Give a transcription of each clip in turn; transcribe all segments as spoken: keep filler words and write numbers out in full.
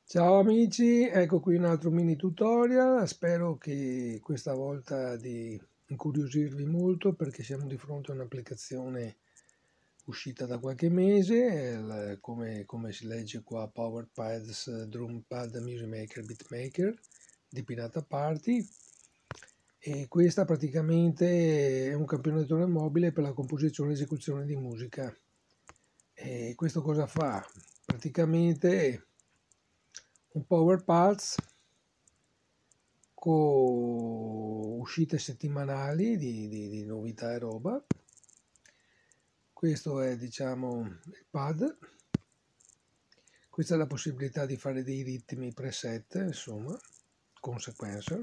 Ciao amici, ecco qui un altro mini tutorial, spero che questa volta di incuriosirvi molto perché siamo di fronte a un'applicazione uscita da qualche mese, il- come, come si legge qua, PowerPads, DrumPad, Music Maker, Beatmaker di Pinata Party, e questa praticamente è un campionatore mobile per la composizione e esecuzione di musica. E questo cosa fa? Praticamente un PowerPads con uscite settimanali di, di, di novità e roba. Questo è, diciamo, il pad. Questa è la possibilità di fare dei ritmi preset, insomma, con sequencer.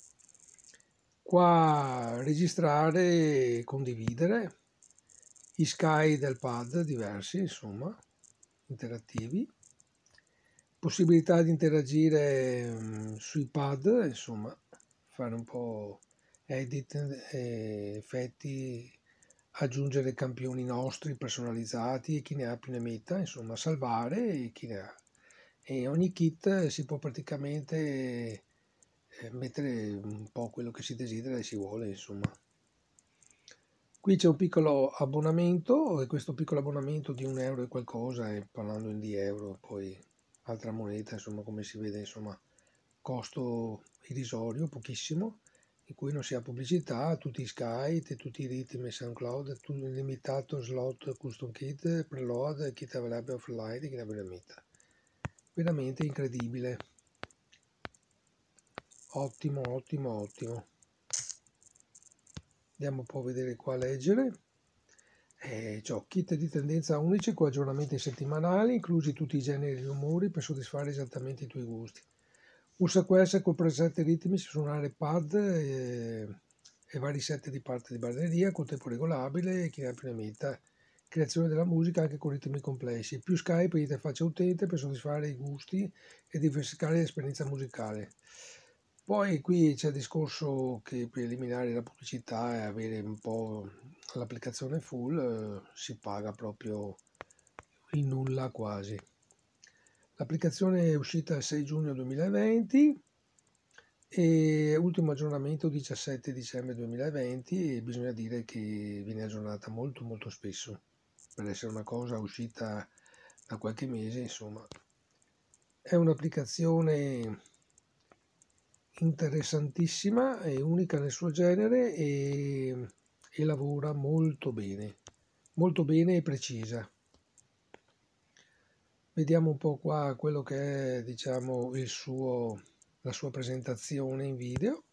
Qua registrare e condividere i sky del pad diversi, insomma, interattivi. Possibilità di interagire mh, sui pad, insomma, fare un po' edit, eh, effetti, aggiungere campioni nostri personalizzati e chi ne ha più ne metta, insomma, salvare e chi ne ha. E ogni kit si può praticamente eh, mettere un po' quello che si desidera e si vuole, insomma. Qui c'è un piccolo abbonamento e questo piccolo abbonamento di un euro e qualcosa, e parlando in di euro, poi altra moneta, insomma, come si vede, insomma, costo irrisorio, pochissimo, in cui non si ha pubblicità, tutti i Skype, tutti i ritmi SoundCloud, tutto illimitato slot custom kit, preload, kit available offline, chi ne abbia metta. Veramente incredibile. Ottimo, ottimo, ottimo. Andiamo un po' a vedere qua a leggere. Eh, c'ho kit di tendenza unici con aggiornamenti settimanali, inclusi tutti i generi di rumori per soddisfare esattamente i tuoi gusti. Usa questo con preset ritmici, suonare pad e, e vari set di parte di balleria con tempo regolabile e chi ne ha più ne metta. Creazione della musica anche con ritmi complessi. Più Skype per interfaccia utente per soddisfare i gusti e diversificare l'esperienza musicale. Poi qui c'è il discorso che per eliminare la pubblicità e avere un po' l'applicazione full eh, si paga proprio il nulla quasi. L'applicazione è uscita il sei giugno duemilaventi e ultimo aggiornamento diciassette dicembre duemilaventi, e bisogna dire che viene aggiornata molto molto spesso per essere una cosa uscita da qualche mese, insomma. È un'applicazione interessantissima e unica nel suo genere e, e lavora molto bene, molto bene e precisa. Vediamo un po' qua quello che è, diciamo, il suo, la sua presentazione in video.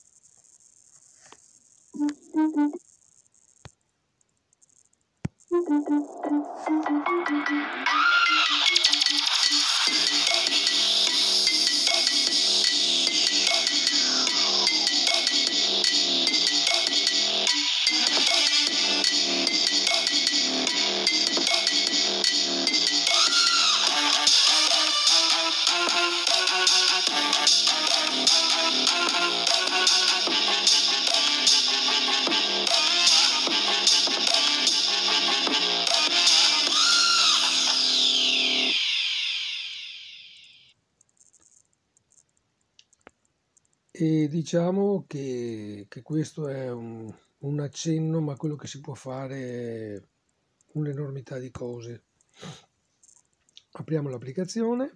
E diciamo che, che questo è un, un accenno, ma quello che si può fare è un'enormità di cose. Apriamo l'applicazione,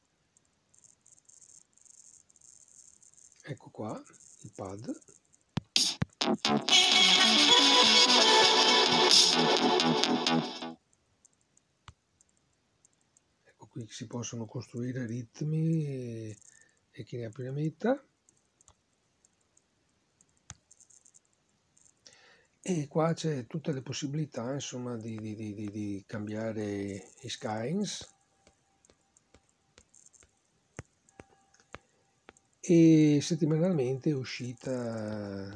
ecco qua il pad. Ecco qui si possono costruire ritmi e, e chi ne ha più ne metta. E qua c'è tutte le possibilità, insomma, di, di, di, di, di cambiare i skins. E settimanalmente è uscita,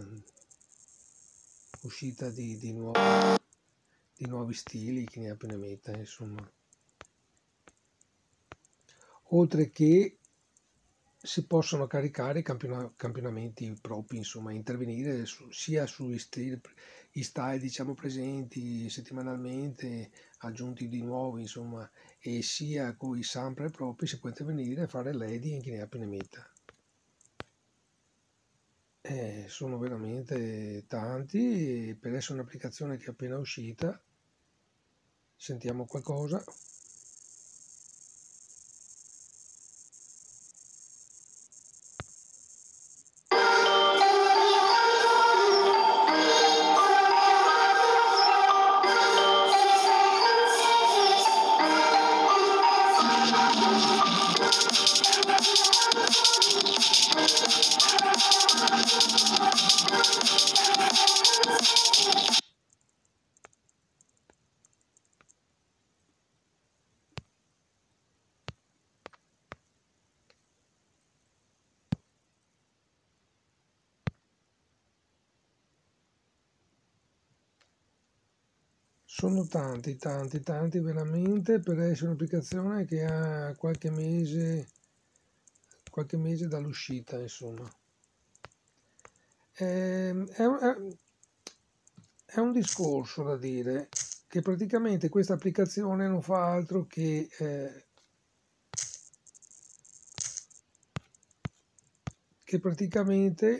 uscita di, di, nuovi, di nuovi stili, chi ne ha più ne metta, insomma. Oltre che si possono caricare i campiona- campionamenti propri, insomma, intervenire su- sia sui stili, i style, diciamo, presenti settimanalmente, aggiunti di nuovi, insomma, e sia con i sample propri si può intervenire e fare l'edi in chi ne ha più ne metta. Eh, sono veramente tanti, e per essere un'applicazione che è appena uscita, sentiamo qualcosa. Sono tanti, tanti, tanti veramente per essere un'applicazione che ha qualche mese, qualche mese dall'uscita, insomma. Ehm, È un, è un discorso da dire che praticamente questa applicazione non fa altro che, eh, che praticamente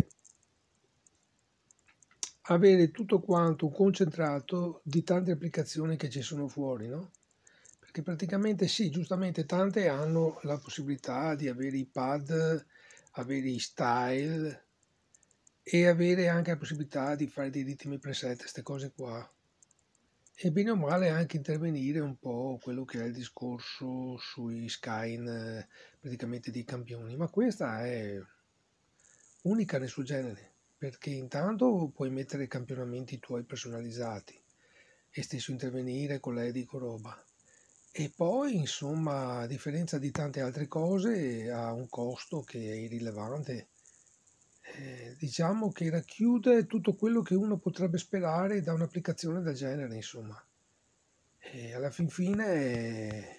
avere tutto quanto un concentrato di tante applicazioni che ci sono fuori, no? Perché praticamente sì, giustamente tante hanno la possibilità di avere i pad, avere i style e avere anche la possibilità di fare dei ritmi preset, queste cose qua. E bene o male anche intervenire un po' quello che è il discorso sui skyline, eh, praticamente dei campioni, ma questa è unica nel suo genere, perché intanto puoi mettere campionamenti tuoi personalizzati e stesso intervenire con l'E D I con roba. E poi, insomma, a differenza di tante altre cose, ha un costo che è irrilevante. Eh, diciamo che racchiude tutto quello che uno potrebbe sperare da un'applicazione del genere, insomma. E alla fin fine, eh,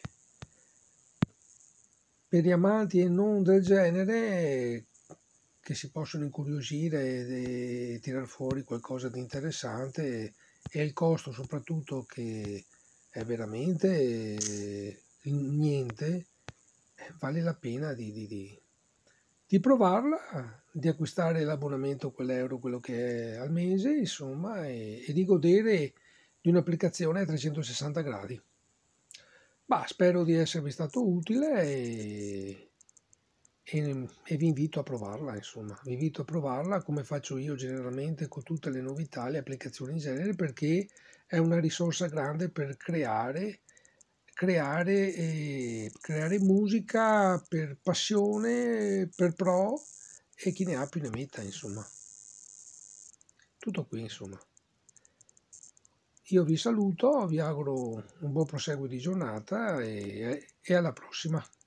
per gli amanti e non del genere, che si possono incuriosire e tirar fuori qualcosa di interessante, e il costo soprattutto che è veramente eh, niente, eh, vale la pena di, di, di, di provarla, di acquistare l'abbonamento, quell'euro, quello che è al mese, insomma, e, e di godere di un'applicazione a trecentosessanta gradi. Bah, spero di esservi stato utile e, e, e vi invito a provarla, insomma, vi invito a provarla come faccio io generalmente con tutte le novità, le applicazioni in genere, perché è una risorsa grande per creare, creare, eh, creare musica per passione, per pro e chi ne ha più ne metta, insomma. Tutto qui, insomma. Io vi saluto, vi auguro un buon proseguo di giornata e, e alla prossima.